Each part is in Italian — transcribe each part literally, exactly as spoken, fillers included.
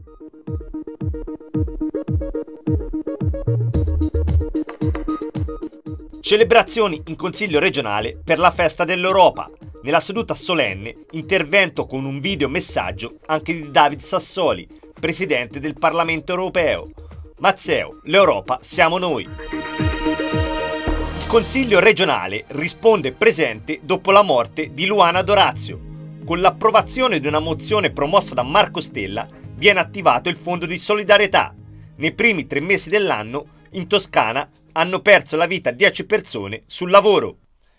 Celebrazioni in Consiglio regionale per la festa dell'Europa. Nella seduta solenne, intervento con un video messaggio anche di David Sassoli, presidente del Parlamento europeo. Mazzeo, l'Europa siamo noi. Il Consiglio regionale risponde presente dopo la morte di Luana D'Orazio. Con l'approvazione di una mozione promossa da Marco Stella viene attivato il Fondo di Solidarietà. Nei primi tre mesi dell'anno, in Toscana, hanno perso la vita dieci persone sul lavoro.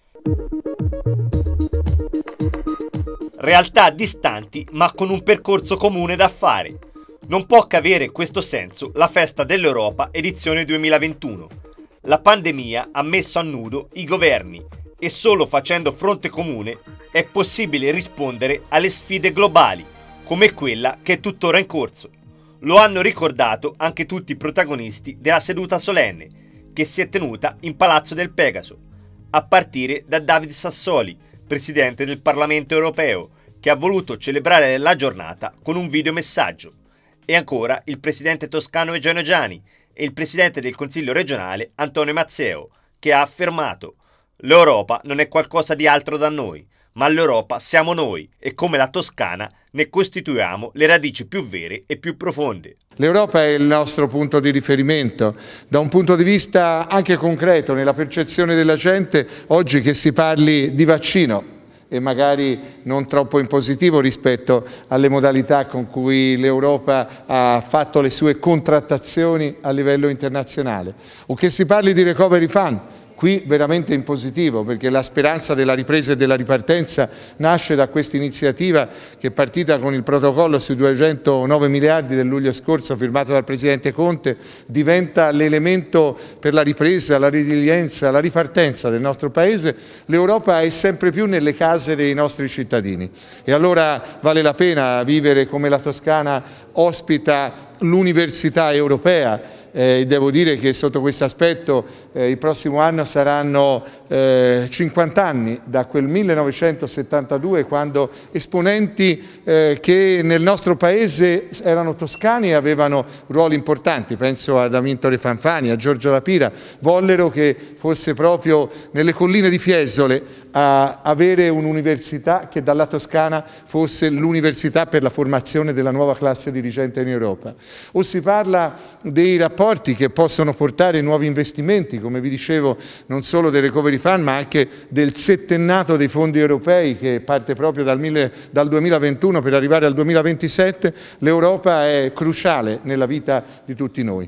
Realtà distanti ma con un percorso comune da fare. Non può che avere questo senso la festa dell'Europa edizione duemilaventuno. La pandemia ha messo a nudo i governi e solo facendo fronte comune è possibile rispondere alle sfide globali, come quella che è tuttora in corso. Lo hanno ricordato anche tutti i protagonisti della seduta solenne, che si è tenuta in Palazzo del Pegaso, a partire da David Sassoli, presidente del Parlamento europeo, che ha voluto celebrare la giornata con un videomessaggio, e ancora il presidente toscano Eugenio Giani e il presidente del Consiglio regionale Antonio Mazzeo, che ha affermato: l'Europa non è qualcosa di altro da noi, ma l'Europa siamo noi e come la Toscana ne costituiamo le radici più vere e più profonde. L'Europa è il nostro punto di riferimento, da un punto di vista anche concreto, nella percezione della gente, oggi che si parli di vaccino, e magari non troppo in positivo rispetto alle modalità con cui l'Europa ha fatto le sue contrattazioni a livello internazionale, o che si parli di recovery fund. Qui veramente in positivo, perché la speranza della ripresa e della ripartenza nasce da questa iniziativa che è partita con il protocollo sui duecentonove miliardi del luglio scorso firmato dal Presidente Conte, diventa l'elemento per la ripresa, la resilienza, la ripartenza del nostro Paese. L'Europa è sempre più nelle case dei nostri cittadini e allora vale la pena vivere come la Toscana ospita l'Università Europea. Eh, devo dire che sotto questo aspetto eh, il prossimo anno saranno eh, cinquanta anni da quel millenovecentosettantadue, quando esponenti eh, che nel nostro paese erano toscani e avevano ruoli importanti, penso ad Amintore Fanfani, a Giorgio La Pira, vollero che fosse proprio nelle colline di Fiesole a avere un'università che dalla Toscana fosse l'università per la formazione della nuova classe dirigente in Europa. O si parla dei rapporti che possono portare nuovi investimenti, come vi dicevo, non solo del Recovery Fund ma anche del settennato dei fondi europei che parte proprio dal, mille, dal duemilaventuno per arrivare al duemilaventisette. L'Europa è cruciale nella vita di tutti noi.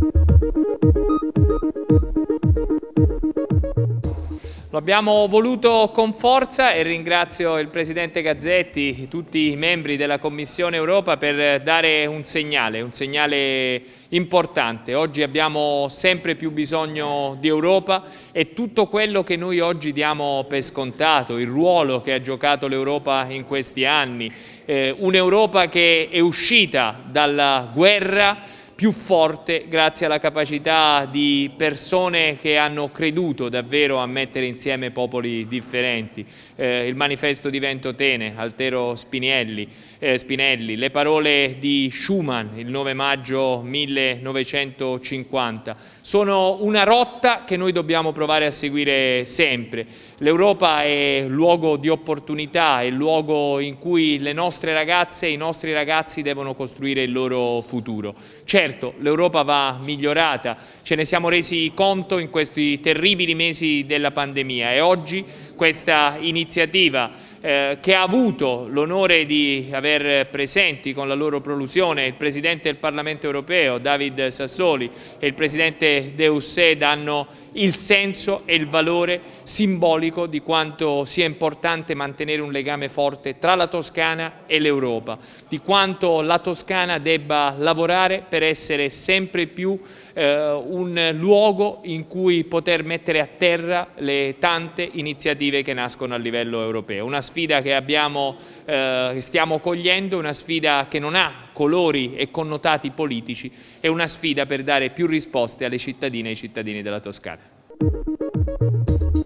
Lo abbiamo voluto con forza e ringrazio il Presidente Gazzetti, tutti i membri della Commissione Europa per dare un segnale, un segnale importante. Oggi abbiamo sempre più bisogno di Europa e tutto quello che noi oggi diamo per scontato, il ruolo che ha giocato l'Europa in questi anni, eh, un'Europa che è uscita dalla guerra più forte grazie alla capacità di persone che hanno creduto davvero a mettere insieme popoli differenti. Eh, il manifesto di Ventotene, Altero Spinelli, eh, Spinelli, le parole di Schuman il nove maggio millenovecentocinquanta, sono una rotta che noi dobbiamo provare a seguire sempre. L'Europa è luogo di opportunità, è il luogo in cui le nostre ragazze e i nostri ragazzi devono costruire il loro futuro. Certo, l'Europa va migliorata, ce ne siamo resi conto in questi terribili mesi della pandemia e oggi questa iniziativa eh, che ha avuto l'onore di aver presenti con la loro prolusione il Presidente del Parlamento europeo David Sassoli e il Presidente Deusè danno il senso e il valore simbolico di quanto sia importante mantenere un legame forte tra la Toscana e l'Europa, di quanto la Toscana debba lavorare per essere sempre più eh, un luogo in cui poter mettere a terra le tante iniziative che nascono a livello europeo. Una sfida che abbiamo, eh, stiamo cogliendo, una sfida che non ha colori e connotati politici, è una sfida per dare più risposte alle cittadine e ai cittadini della Toscana.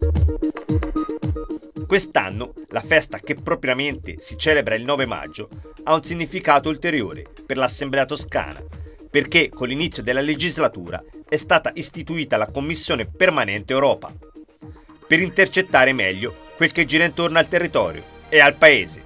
Quest'anno la festa che propriamente si celebra il nove maggio ha un significato ulteriore per l'Assemblea toscana, perché con l'inizio della legislatura è stata istituita la Commissione Permanente Europa, per intercettare meglio quel che gira intorno al territorio e al Paese.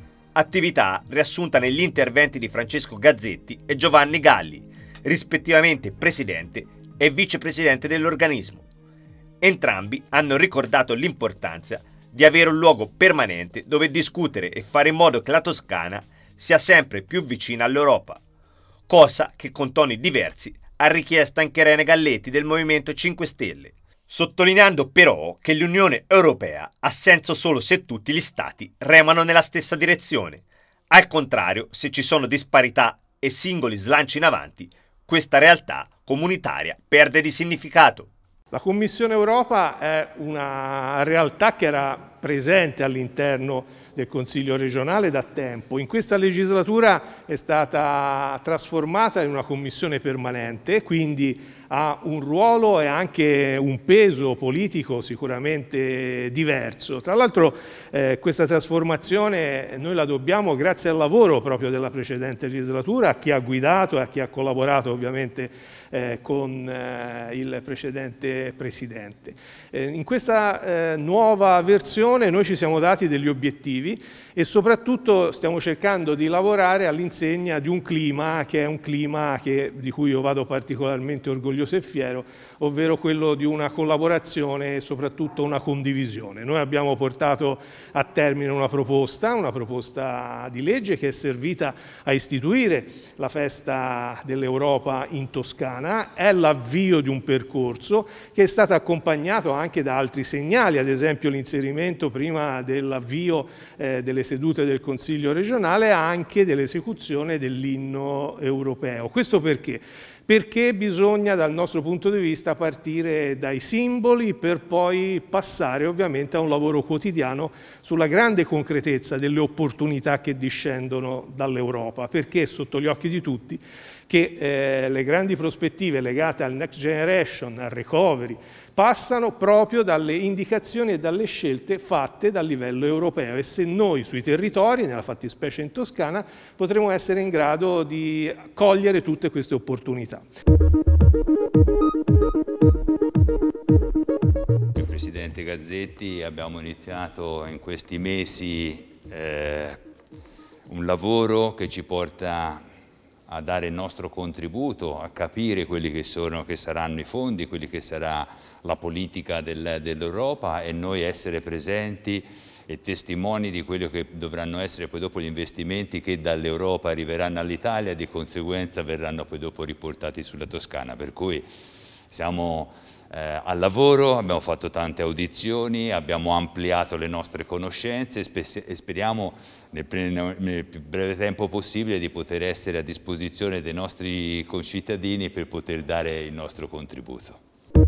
Attività riassunta negli interventi di Francesco Gazzetti e Giovanni Galli, rispettivamente presidente e vicepresidente dell'organismo. Entrambi hanno ricordato l'importanza di avere un luogo permanente dove discutere e fare in modo che la Toscana sia sempre più vicina all'Europa, cosa che con toni diversi ha richiesto anche Irene Galletti del Movimento cinque Stelle, sottolineando però che l'Unione Europea ha senso solo se tutti gli Stati remano nella stessa direzione. Al contrario, se ci sono disparità e singoli slanci in avanti, questa realtà comunitaria perde di significato. La Commissione Europa è una realtà che era presente all'interno del Consiglio regionale da tempo. In questa legislatura è stata trasformata in una commissione permanente, quindi ha un ruolo e anche un peso politico sicuramente diverso. Tra l'altro eh, questa trasformazione noi la dobbiamo grazie al lavoro proprio della precedente legislatura, a chi ha guidato e a chi ha collaborato ovviamente eh, con eh, il precedente Presidente. Eh, in questa eh, nuova versione noi ci siamo dati degli obiettivi e soprattutto stiamo cercando di lavorare all'insegna di un clima che è un clima che, di cui io vado particolarmente orgoglioso e fiero, ovvero quello di una collaborazione e soprattutto una condivisione. Noi abbiamo portato a termine una proposta, una proposta di legge che è servita a istituire la festa dell'Europa in Toscana, è l'avvio di un percorso che è stato accompagnato anche da altri segnali, ad esempio l'inserimento prima dell'avvio eh, delle sedute del Consiglio regionale anche dell'esecuzione dell'inno europeo. Questo perché? Perché bisogna dal nostro punto di vista partire dai simboli per poi passare ovviamente a un lavoro quotidiano sulla grande concretezza delle opportunità che discendono dall'Europa, perché è sotto gli occhi di tutti che eh, le grandi prospettive legate al Next Generation, al recovery, passano proprio dalle indicazioni e dalle scelte fatte dal livello europeo e se noi sui territori, nella fattispecie in Toscana, potremo essere in grado di cogliere tutte queste opportunità. Il Presidente Gazzetti abbiamo iniziato in questi mesi eh, un lavoro che ci porta a dare il nostro contributo, a capire quelli che, sono, che saranno i fondi, quelli che sarà la politica del, dell'Europa e noi essere presenti e testimoni di quello che dovranno essere poi dopo gli investimenti che dall'Europa arriveranno all'Italia e di conseguenza verranno poi dopo riportati sulla Toscana. Per cui siamo eh, al lavoro, abbiamo fatto tante audizioni, abbiamo ampliato le nostre conoscenze e speriamo nel, nel più breve tempo possibile di poter essere a disposizione dei nostri concittadini per poter dare il nostro contributo.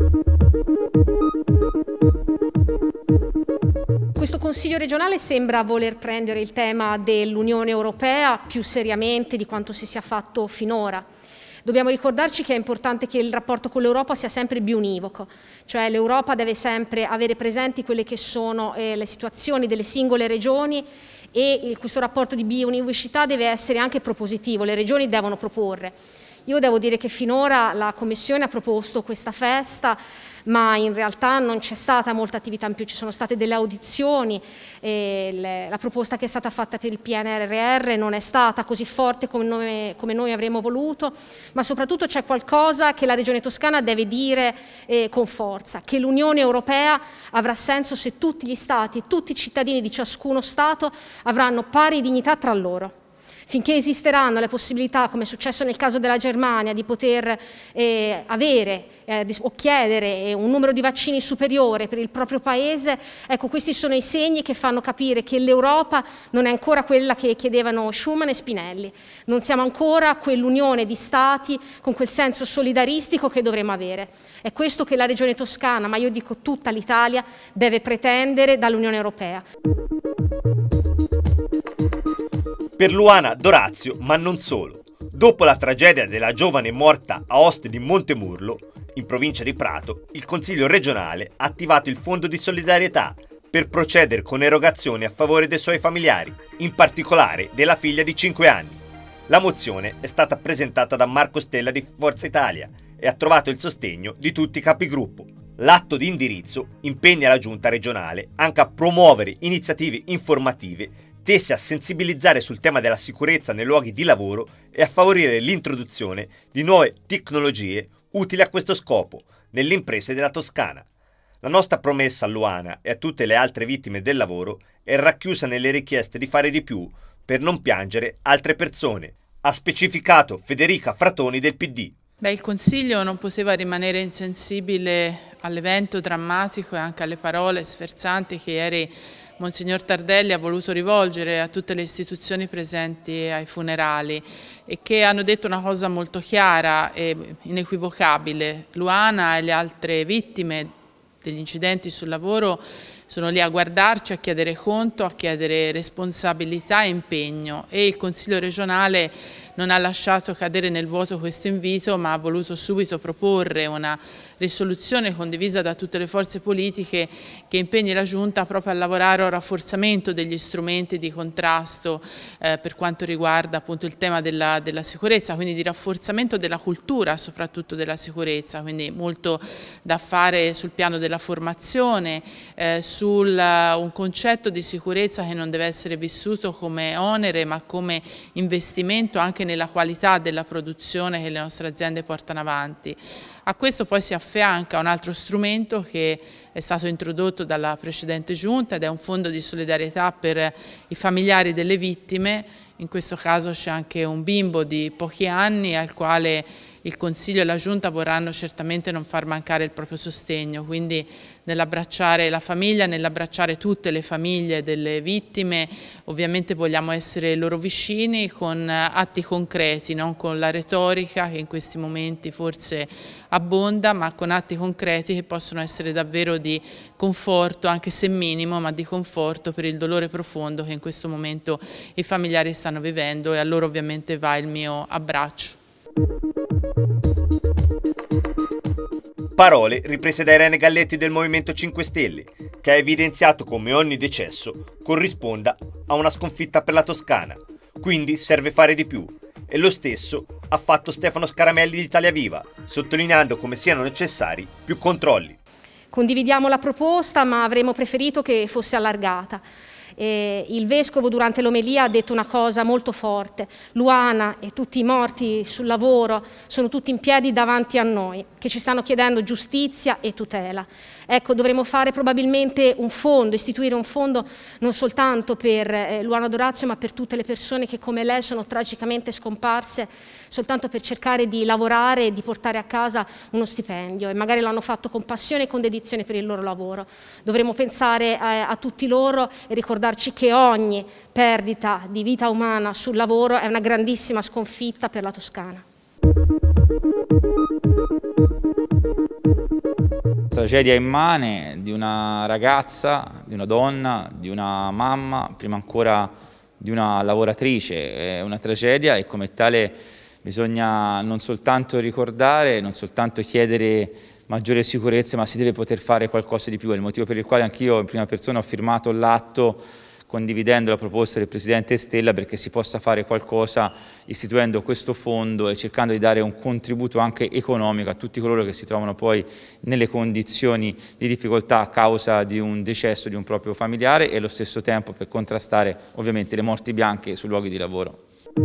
Questo Consiglio regionale sembra voler prendere il tema dell'Unione Europea più seriamente di quanto si sia fatto finora. Dobbiamo ricordarci che è importante che il rapporto con l'Europa sia sempre biunivoco, cioè l'Europa deve sempre avere presenti quelle che sono eh, le situazioni delle singole regioni e il, questo rapporto di biunivocità deve essere anche propositivo, le regioni devono proporre. Io devo dire che finora la Commissione ha proposto questa festa, ma in realtà non c'è stata molta attività in più, ci sono state delle audizioni, e le, la proposta che è stata fatta per il P N R R non è stata così forte come noi, come noi avremmo voluto, ma soprattutto c'è qualcosa che la Regione Toscana deve dire eh, con forza, che l'Unione Europea avrà senso se tutti gli Stati, tutti i cittadini di ciascuno Stato avranno pari dignità tra loro. Finché esisteranno le possibilità, come è successo nel caso della Germania, di poter eh, avere eh, o chiedere un numero di vaccini superiore per il proprio paese, ecco, questi sono i segni che fanno capire che l'Europa non è ancora quella che chiedevano Schuman e Spinelli. Non siamo ancora quell'unione di Stati con quel senso solidaristico che dovremmo avere. È questo che la Regione Toscana, ma io dico tutta l'Italia, deve pretendere dall'Unione Europea. Per Luana Dorazio, ma non solo. Dopo la tragedia della giovane morta a Oste di Montemurlo, in provincia di Prato, il Consiglio regionale ha attivato il Fondo di solidarietà per procedere con erogazioni a favore dei suoi familiari, in particolare della figlia di cinque anni. La mozione è stata presentata da Marco Stella di Forza Italia e ha trovato il sostegno di tutti i capigruppo. L'atto di indirizzo impegna la Giunta regionale anche a promuovere iniziative informative tese a sensibilizzare sul tema della sicurezza nei luoghi di lavoro e a favorire l'introduzione di nuove tecnologie utili a questo scopo nelle imprese della Toscana. La nostra promessa a Luana e a tutte le altre vittime del lavoro è racchiusa nelle richieste di fare di più per non piangere altre persone, ha specificato Federica Fratoni del P D. Beh, il Consiglio non poteva rimanere insensibile all'evento drammatico e anche alle parole sferzanti che ieri Monsignor Tardelli ha voluto rivolgere a tutte le istituzioni presenti ai funerali e che hanno detto una cosa molto chiara e inequivocabile. Luana e le altre vittime degli incidenti sul lavoro sono lì a guardarci, a chiedere conto, a chiedere responsabilità e impegno, e il Consiglio regionale non ha lasciato cadere nel vuoto questo invito, ma ha voluto subito proporre una risoluzione condivisa da tutte le forze politiche che impegni la Giunta proprio a lavorare al rafforzamento degli strumenti di contrasto eh, per quanto riguarda appunto il tema della, della sicurezza, quindi di rafforzamento della cultura soprattutto della sicurezza, quindi molto da fare sul piano della formazione, eh, su sul un concetto di sicurezza che non deve essere vissuto come onere ma come investimento anche nella qualità della produzione che le nostre aziende portano avanti. A questo poi si affianca un altro strumento che è stato introdotto dalla precedente Giunta ed è un fondo di solidarietà per i familiari delle vittime. In questo caso c'è anche un bimbo di pochi anni al quale il Consiglio e la Giunta vorranno certamente non far mancare il proprio sostegno, quindi nell'abbracciare la famiglia, nell'abbracciare tutte le famiglie delle vittime, ovviamente vogliamo essere loro vicini con atti concreti, non con la retorica che in questi momenti forse abbonda, ma con atti concreti che possono essere davvero di conforto, anche se minimo, ma di conforto per il dolore profondo che in questo momento i familiari stanno vivendo, e a loro ovviamente va il mio abbraccio. Parole riprese da Irene Galletti del Movimento cinque Stelle, che ha evidenziato come ogni decesso corrisponda a una sconfitta per la Toscana, quindi serve fare di più, e lo stesso ha fatto Stefano Scaramelli di Italia Viva, sottolineando come siano necessari più controlli. Condividiamo la proposta, ma avremmo preferito che fosse allargata. Eh, il Vescovo durante l'omelia ha detto una cosa molto forte: Luana e tutti i morti sul lavoro sono tutti in piedi davanti a noi, che ci stanno chiedendo giustizia e tutela. Ecco, dovremmo fare probabilmente un fondo, istituire un fondo non soltanto per eh, Luana D'Orazio, ma per tutte le persone che come lei sono tragicamente scomparse soltanto per cercare di lavorare e di portare a casa uno stipendio, e magari l'hanno fatto con passione e con dedizione per il loro lavoro. Dovremmo pensare a, a tutti loro e ricordarci che ogni perdita di vita umana sul lavoro è una grandissima sconfitta per la Toscana. Tragedia immane di una ragazza, di una donna, di una mamma, prima ancora di una lavoratrice. È una tragedia e come tale bisogna non soltanto ricordare, non soltanto chiedere maggiore sicurezza, ma si deve poter fare qualcosa di più. È il motivo per il quale anch'io in prima persona ho firmato l'atto condividendo la proposta del Presidente Stella, perché si possa fare qualcosa istituendo questo fondo e cercando di dare un contributo anche economico a tutti coloro che si trovano poi nelle condizioni di difficoltà a causa di un decesso di un proprio familiare, e allo stesso tempo per contrastare ovviamente le morti bianche sui luoghi di lavoro.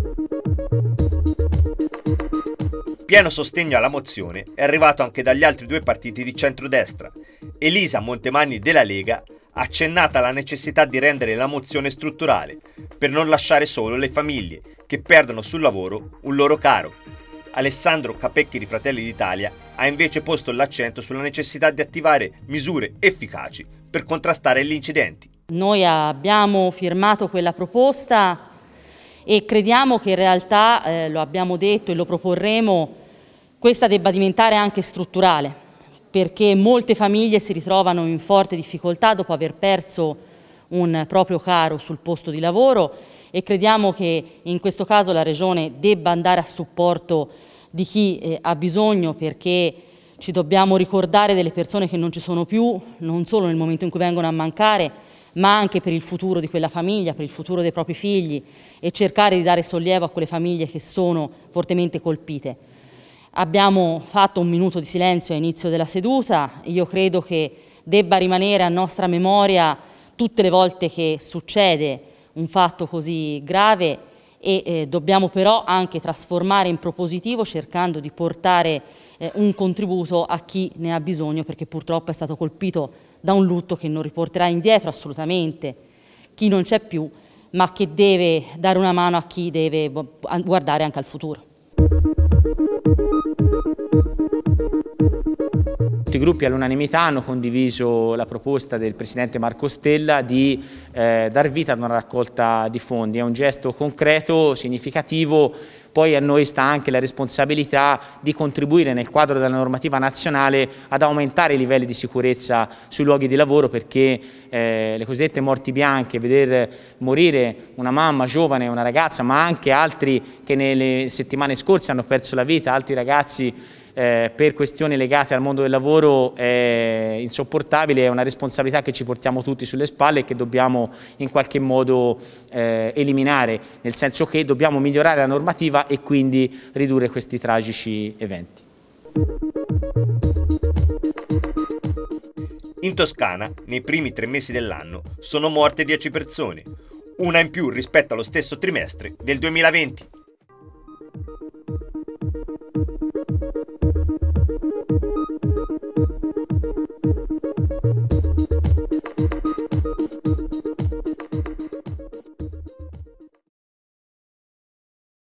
Pieno sostegno alla mozione è arrivato anche dagli altri due partiti di centrodestra. Elisa Montemagni della Lega ha accennato alla necessità di rendere la mozione strutturale per non lasciare solo le famiglie che perdono sul lavoro un loro caro. Alessandro Capecchi di Fratelli d'Italia ha invece posto l'accento sulla necessità di attivare misure efficaci per contrastare gli incidenti. Noi abbiamo firmato quella proposta e crediamo che in realtà, eh, lo abbiamo detto e lo proporremo, questa debba diventare anche strutturale, perché molte famiglie si ritrovano in forte difficoltà dopo aver perso un proprio caro sul posto di lavoro, e crediamo che in questo caso la Regione debba andare a supporto di chi eh, ha bisogno, perché Ci dobbiamo ricordare delle persone che non ci sono più, non solo nel momento in cui vengono a mancare, ma anche per il futuro di quella famiglia, per il futuro dei propri figli, e cercare di dare sollievo a quelle famiglie che sono fortemente colpite. Abbiamo fatto un minuto di silenzio a inizio della seduta. Io credo che debba rimanere a nostra memoria tutte le volte che succede un fatto così grave e eh, dobbiamo però anche trasformare in propositivo, cercando di portare eh, un contributo a chi ne ha bisogno, perché purtroppo è stato colpito da un lutto che non riporterà indietro assolutamente chi non c'è più, ma che deve dare una mano a chi deve guardare anche al futuro. Tutti i gruppi all'unanimità hanno condiviso la proposta del Presidente Marco Stella di eh, dar vita ad una raccolta di fondi. È un gesto concreto, significativo. Poi a noi sta anche la responsabilità di contribuire nel quadro della normativa nazionale ad aumentare i livelli di sicurezza sui luoghi di lavoro, perché eh, le cosiddette morti bianche, veder morire una mamma giovane, una ragazza, ma anche altri che nelle settimane scorse hanno perso la vita, altri ragazzi eh, per questioni legate al mondo del lavoro, è insopportabile, è una responsabilità che ci portiamo tutti sulle spalle e che dobbiamo in qualche modo eh, eliminare, nel senso che dobbiamo migliorare la normativa e quindi ridurre questi tragici eventi. In Toscana, nei primi tre mesi dell'anno, sono morte dieci persone, una in più rispetto allo stesso trimestre del duemilaventi.